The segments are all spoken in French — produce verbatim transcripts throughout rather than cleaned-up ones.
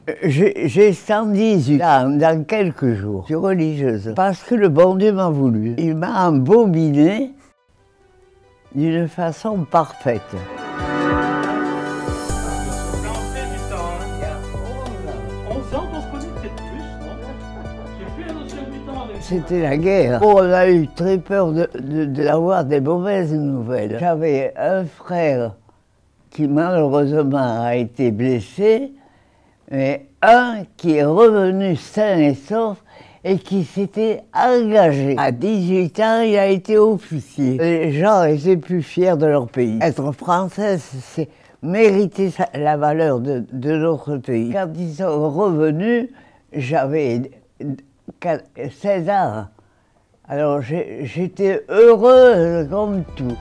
J'ai cent dix-huit ans dans quelques jours. Je suis religieuse parce que le bon Dieu m'a voulu. Il m'a embobiné d'une façon parfaite. C'était la guerre. Oh, on a eu très peur de, de, de l'avoir des mauvaises nouvelles. J'avais un frère qui malheureusement a été blessé, mais un qui est revenu sain et sauf et qui s'était engagé. À dix-huit ans, il a été officier. Les gens étaient plus fiers de leur pays. Être française, c'est mériter la valeur de, de notre pays. Quand ils sont revenus, j'avais seize ans. Alors j'étais heureuse comme tout.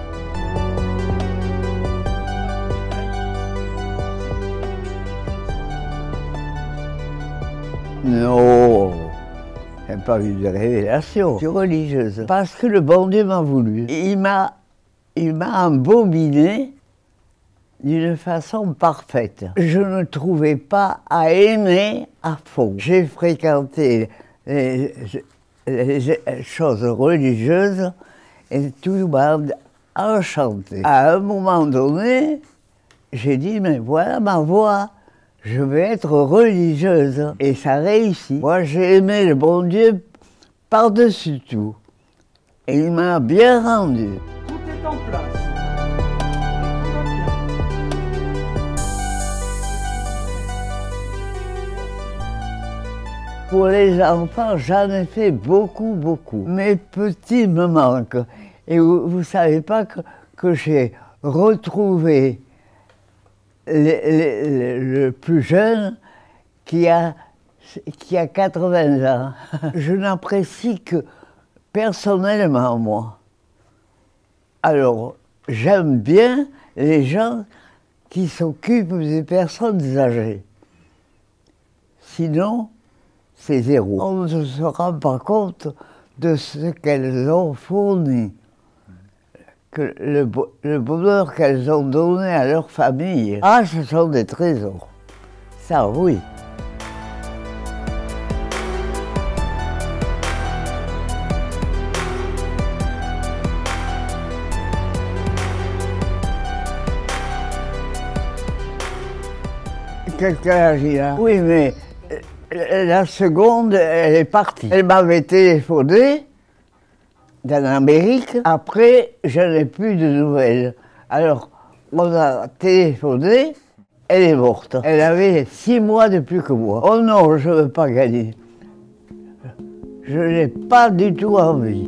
Non, je n'ai pas eu de révélation. Je suis religieuse parce que le bon Dieu m'a voulu. Il m'a il m'a embobiné d'une façon parfaite. Je ne trouvais pas à aimer à fond. J'ai fréquenté les, les choses religieuses et tout m'a enchanté. À un moment donné, j'ai dit, mais voilà ma voie. Je vais être religieuse. Et ça réussit. Moi, j'ai aimé le bon Dieu par-dessus tout. Et il m'a bien rendu. Tout est en place. Pour les enfants, j'en ai fait beaucoup, beaucoup. Mes petits me manquent. Et vous ne savez pas que, que j'ai retrouvé Le, le, le plus jeune qui a, qui a quatre-vingts ans. Je n'apprécie que personnellement, moi. Alors, j'aime bien les gens qui s'occupent des personnes âgées. Sinon, c'est zéro. On ne se rend pas compte de ce qu'elles ont fourni. Que le, le bonheur qu'elles ont donné à leur famille. Ah, ce sont des trésors. Ça, oui. Quel âge il a? Oui, mais la seconde, elle est partie. Elle m'avait téléphoné dans l'Amérique. Après, je n'ai plus de nouvelles. Alors, on a téléphoné, elle est morte. Elle avait six mois de plus que moi. Oh non, je ne veux pas gagner. Je n'ai pas du tout envie.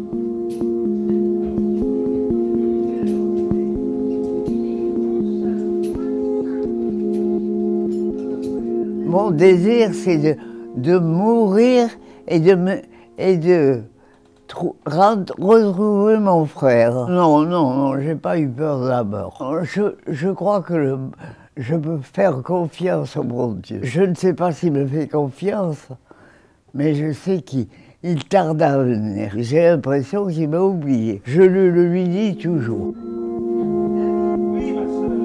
Mon désir, c'est de, de mourir et de me, et de retrouver mon frère. Non, non, non, j'ai pas eu peur de la mort. Je, je crois que le, je peux faire confiance au bon Dieu. Je ne sais pas s'il me fait confiance, mais je sais qu'il tarde à venir. J'ai l'impression qu'il m'a oublié. Je le, le lui dis toujours. Oui, ma soeur.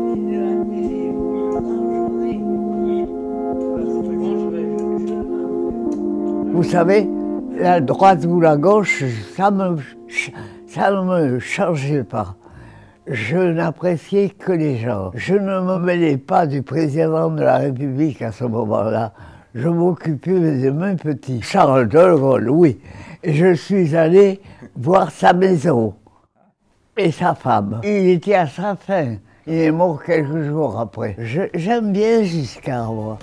Vous savez, la droite ou la gauche, ça me, ça ne me changeait pas. Je n'appréciais que les gens. Je ne me mêlais pas du président de la République à ce moment-là. Je m'occupais de mes petits. Charles de Gaulle, oui. Et je suis allé voir sa maison et sa femme. Il était à sa fin. Il est mort quelques jours après. J'aime bien Giscard, moi.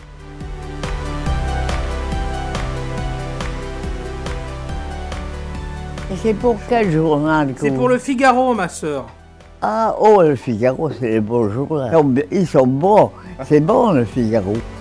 Et c'est pour quel journal? C'est pour le Figaro, ma sœur. Ah, oh, le Figaro, c'est les beaux jours là. Ils sont bons, c'est bon le Figaro.